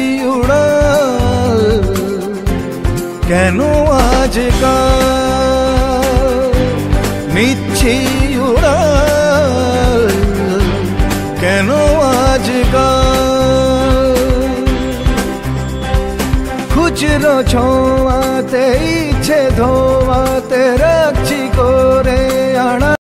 উড়াল কেন আজকাল নিচ্ছি উড়াল কেন আজকাল খুচরো ছোঁয়াতে ইচ্ছে ধোয়াতে রাখছি করে আনা